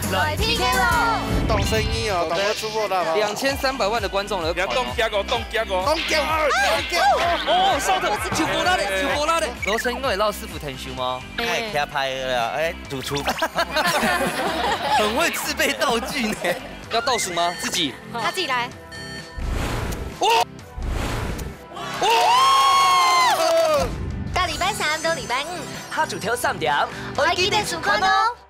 来 PK 咯！ 动声音哦，动得出不啦 2300万的观众了， 不要动加个，动加个， 哦，上的就波拉的，就波拉的。罗成应该会绕师傅腾修吗？ 太给他拍了，哎，主厨很会自备道具呢。要倒数吗？自己。 他自己来。到禮拜3到禮拜5， 下晝3點， 我記得收看哦。